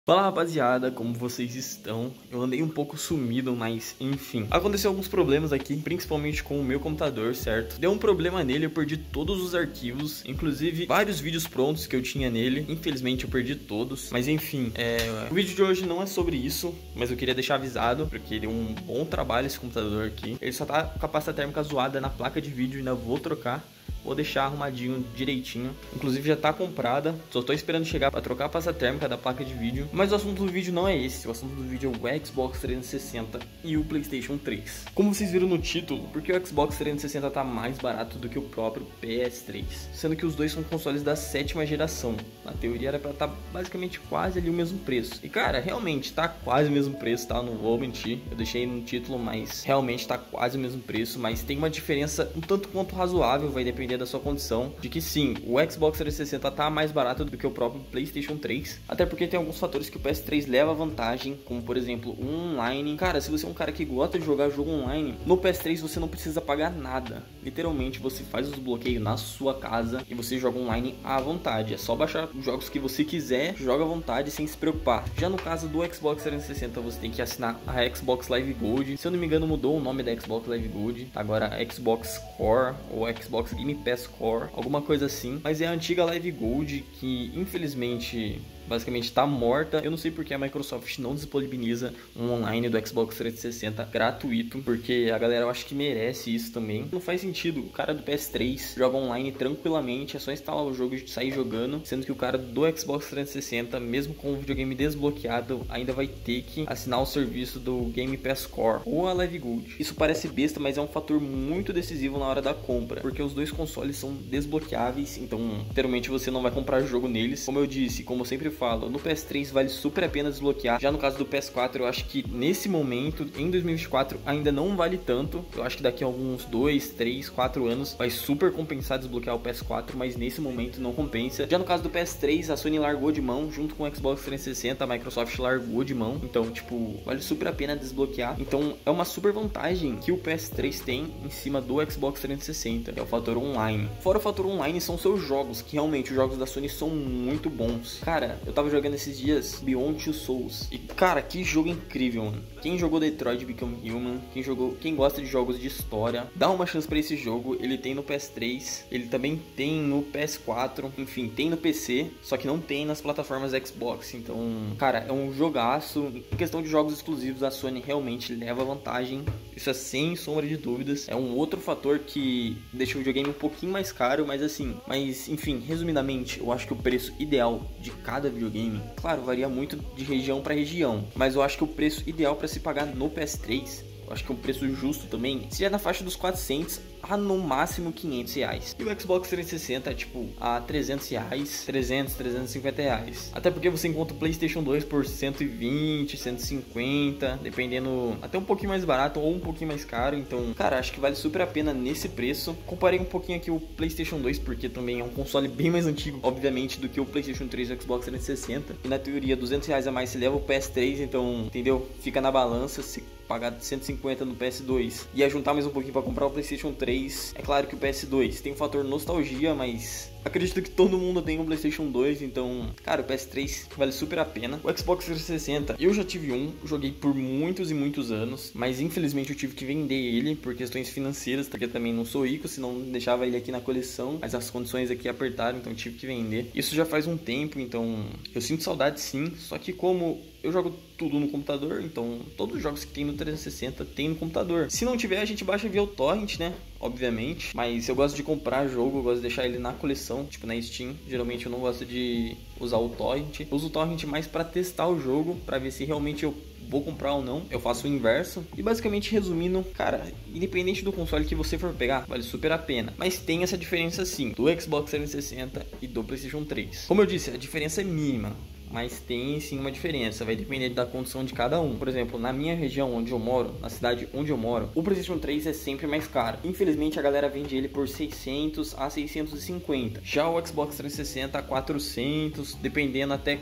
Fala rapaziada, como vocês estão? Eu andei um pouco sumido, mas enfim. Aconteceu alguns problemas aqui, principalmente com o meu computador, certo? Deu um problema nele, eu perdi todos os arquivos, inclusive vários vídeos prontos que eu tinha nele. Infelizmente eu perdi todos, mas enfim. O vídeo de hoje não é sobre isso, mas eu queria deixar avisado, porque deu um bom trabalho esse computador aqui. Ele só tá com a capacidade térmica zoada na placa de vídeo, ainda vou trocar. Vou deixar arrumadinho direitinho. Inclusive já tá comprada. Só tô esperando chegar para trocar a pasta térmica da placa de vídeo. Mas o assunto do vídeo não é esse. O assunto do vídeo é o Xbox 360 e o PlayStation 3. Como vocês viram no título, porque o Xbox 360 tá mais barato do que o próprio PS3. Sendo que os dois são consoles da 7ª geração. Na teoria era pra estar basicamente quase ali o mesmo preço. E cara, realmente tá quase o mesmo preço, tá? Não vou mentir. Eu deixei no título, mas realmente tá quase o mesmo preço. Mas tem uma diferença um tanto quanto razoável, vai depender da sua condição, de que sim, o Xbox 360 tá mais barato do que o próprio PlayStation 3, até porque tem alguns fatores que o PS3 leva vantagem, como por exemplo, o online. Cara, se você é um cara que gosta de jogar jogo online, no PS3 você não precisa pagar nada, literalmente você faz os bloqueios na sua casa e você joga online à vontade, é só baixar os jogos que você quiser, joga à vontade sem se preocupar. Já no caso do Xbox 360 você tem que assinar a Xbox Live Gold, se eu não me engano mudou o nome da Xbox Live Gold, agora Xbox Core ou Xbox Game Pass Core, alguma coisa assim, mas é a antiga Live Gold que infelizmente basicamente está morta. Eu não sei porque a Microsoft não disponibiliza um online do Xbox 360 gratuito, porque a galera eu acho que merece isso também. Não faz sentido, o cara do PS3 joga online tranquilamente, é só instalar o jogo e sair jogando, sendo que o cara do Xbox 360, mesmo com o videogame desbloqueado, ainda vai ter que assinar o serviço do Game Pass Core ou a Live Gold. Isso parece besta, mas é um fator muito decisivo na hora da compra, porque os dois consoles são desbloqueáveis, então literalmente você não vai comprar jogo neles. Como eu disse, como eu sempre falo, no PS3 vale super a pena desbloquear. Já no caso do PS4, eu acho que nesse momento, em 2024, ainda não vale tanto. Eu acho que daqui a alguns 2, 3, 4 anos vai super compensar desbloquear o PS4, mas nesse momento não compensa. Já no caso do PS3, a Sony largou de mão, junto com o Xbox 360, a Microsoft largou de mão. Então, tipo, vale super a pena desbloquear. Então, é uma super vantagem que o PS3 tem em cima do Xbox 360, que é o fator online. Fora o fator online, são seus jogos, que realmente os jogos da Sony são muito bons. Cara, eu tava jogando esses dias Beyond Two Souls e cara, que jogo incrível, mano. Quem jogou Detroit Become Human, quem gosta de jogos de história, dá uma chance pra esse jogo. Ele tem no PS3, ele também tem no PS4, enfim, tem no PC, só que não tem nas plataformas Xbox. Então, cara, é um jogaço. Em questão de jogos exclusivos, a Sony realmente leva vantagem, isso é sem sombra de dúvidas. É um outro fator que deixa o videogame um pouquinho mais caro, mas enfim, resumidamente, eu acho que o preço ideal de cada videogame, claro, varia muito de região para região, mas eu acho que o preço ideal para se pagar no PS3, eu acho que um preço justo também, seria na faixa dos 400 a no máximo 500 reais. E o Xbox 360 é tipo a 300 reais, 300, 350 reais. Até porque você encontra o PlayStation 2 por 120, 150, dependendo, até um pouquinho mais barato ou um pouquinho mais caro. Então, cara, acho que vale super a pena nesse preço. Comparei um pouquinho aqui o PlayStation 2, porque também é um console bem mais antigo, obviamente, do que o PlayStation 3 e o Xbox 360. E na teoria, 200 reais a mais se leva o PS3, então, entendeu? Fica na balança, se pagar 150 no PS2 e juntar mais um pouquinho para comprar o PlayStation 3. É claro que o PS2 tem um fator nostalgia, mas acredito que todo mundo tem um PlayStation 2, então, cara, o PS3 vale super a pena. O Xbox 360, eu já tive um, joguei por muitos e muitos anos, mas infelizmente eu tive que vender ele por questões financeiras, porque eu também não sou rico, senão deixava ele aqui na coleção, mas as condições aqui apertaram, então eu tive que vender. Isso já faz um tempo, então eu sinto saudade sim, só que como eu jogo tudo no computador, então todos os jogos que tem no 360 tem no computador. Se não tiver, a gente baixa via o torrent, né? Obviamente, mas eu gosto de comprar jogo, eu gosto de deixar ele na coleção, tipo na Steam. Geralmente eu não gosto de usar o torrent. Eu uso o torrent mais para testar o jogo, para ver se realmente eu vou comprar ou não. Eu faço o inverso. E basicamente resumindo, cara, independente do console que você for pegar, vale super a pena. Mas tem essa diferença sim, do Xbox 360 e do PlayStation 3. Como eu disse, a diferença é mínima, mas tem sim uma diferença, vai depender da condição de cada um. Por exemplo, na minha região onde eu moro, na cidade onde eu moro, o PlayStation 3 é sempre mais caro. Infelizmente a galera vende ele por 600 a 650. Já o Xbox 360 a 400, dependendo até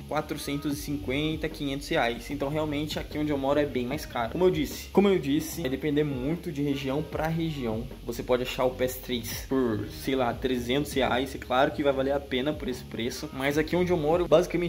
450, 500 reais. Então realmente aqui onde eu moro é bem mais caro. Como eu disse, vai depender muito de região para região. Você pode achar o PS3 por, sei lá, 300 reais. É claro que vai valer a pena por esse preço, mas aqui onde eu moro, basicamente eu não encontro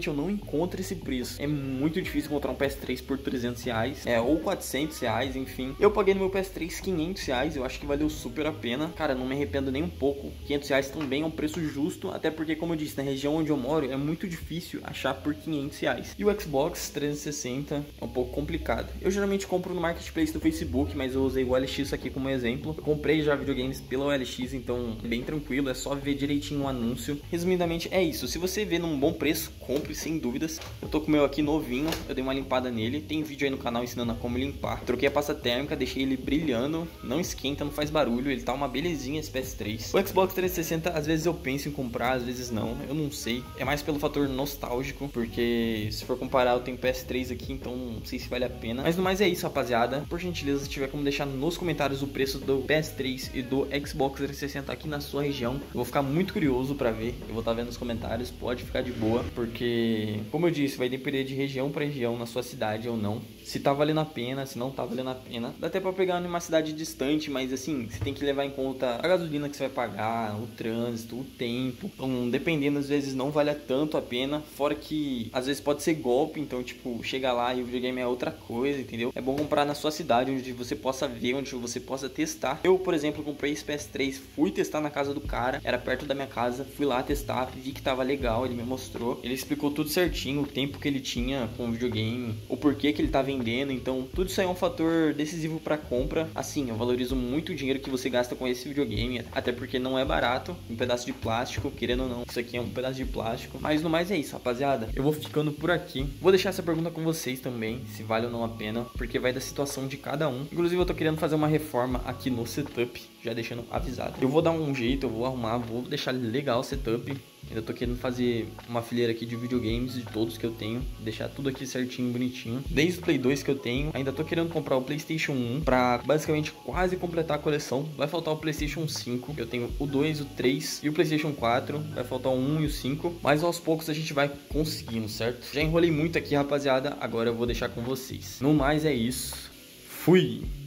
encontra esse preço. É muito difícil encontrar um PS3 por 300 reais, ou 400 reais, enfim. Eu paguei no meu PS3 500 reais, eu acho que valeu super a pena. Cara, não me arrependo nem um pouco. 500 reais também é um preço justo, até porque, como eu disse, na região onde eu moro é muito difícil achar por 500 reais. E o Xbox 360 é um pouco complicado. Eu geralmente compro no Marketplace do Facebook, mas eu usei o OLX aqui como exemplo. Eu comprei já videogames pela OLX, então é bem tranquilo, é só ver direitinho o anúncio. Resumidamente é isso, se você vê num bom preço, compre sem dúvidas. Eu tô com o meu aqui novinho, eu dei uma limpada nele, tem vídeo aí no canal ensinando a como limpar. Troquei a pasta térmica, deixei ele brilhando, não esquenta, não faz barulho, ele tá uma belezinha esse PS3. O Xbox 360, às vezes eu penso em comprar, às vezes não, eu não sei. É mais pelo fator nostálgico, porque se for comparar eu tenho PS3 aqui, então não sei se vale a pena. Mas no mais é isso, rapaziada. Por gentileza, se tiver como deixar nos comentários o preço do PS3 e do Xbox 360 aqui na sua região, eu vou ficar muito curioso pra ver. Eu vou estar vendo nos comentários, pode ficar de boa, porque, como eu disse, vai depender de região pra região, na sua cidade ou não. Se tá valendo a pena, se não tá valendo a pena. Dá até pra pegar numa cidade distante, mas assim, você tem que levar em conta a gasolina que você vai pagar, o trânsito, o tempo. Então, dependendo, às vezes não vale tanto a pena. Fora que, às vezes pode ser golpe, então, tipo, chega lá e o videogame é outra coisa, entendeu? É bom comprar na sua cidade, onde você possa ver, onde você possa testar. Eu, por exemplo, comprei esse PS3, fui testar na casa do cara, era perto da minha casa, fui lá testar, vi que tava legal, ele me mostrou, ele explicou tudo certinho, o tempo que ele tinha com o videogame, o porquê que ele tá vendendo, então tudo isso aí é um fator decisivo pra compra. Assim, eu valorizo muito o dinheiro que você gasta com esse videogame, até porque não é barato, um pedaço de plástico, querendo ou não, isso aqui é um pedaço de plástico. Mas no mais é isso, rapaziada, eu vou ficando por aqui, vou deixar essa pergunta com vocês também, se vale ou não a pena, porque vai da situação de cada um. Inclusive eu tô querendo fazer uma reforma aqui no setup, já deixando avisado. Eu vou dar um jeito, eu vou arrumar, vou deixar legal o setup. Ainda tô querendo fazer uma fileira aqui de videogames de todos que eu tenho, deixar tudo aqui certinho, bonitinho. Desde o Play 2 que eu tenho, ainda tô querendo comprar o PlayStation 1 pra basicamente quase completar a coleção. Vai faltar o PlayStation 5, eu tenho o 2, o 3 e o PlayStation 4. Vai faltar o 1 e o 5, mas aos poucos a gente vai conseguindo, certo? Já enrolei muito aqui, rapaziada, agora eu vou deixar com vocês. No mais é isso, fui!